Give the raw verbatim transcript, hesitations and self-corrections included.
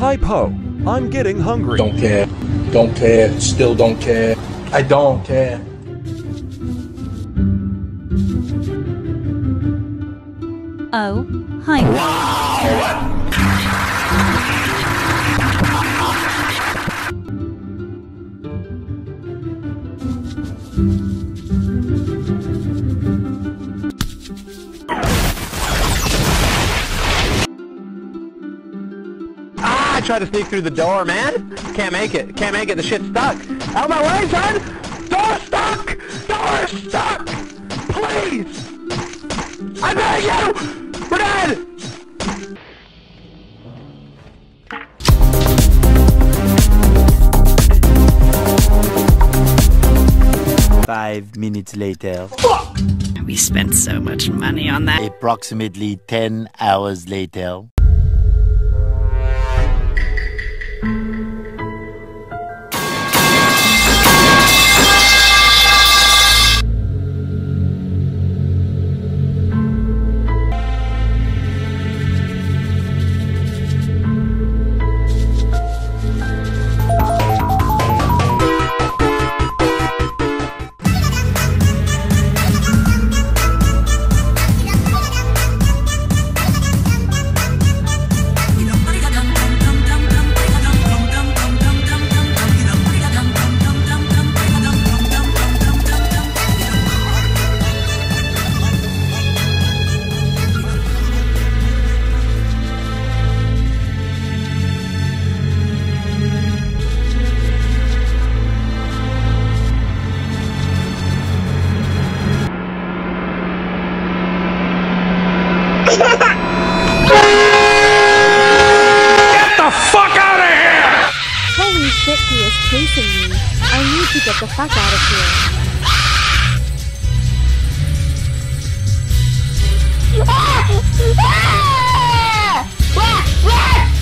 Typo. I'm getting hungry. Don't care. Don't care. Still don't care. I don't care. Oh, hi. Wow. I tried to sneak through the door, man. Can't make it. Can't make it. The shit's stuck. Out of my way, son! Door stuck! Door stuck! Please! I beg you! We're dead! Five minutes later. Fuck! We spent so much money on that. Approximately ten hours later. Holy shit, he is chasing me. I need to get the fuck out of here. Ah! Ah! Ah! Ah!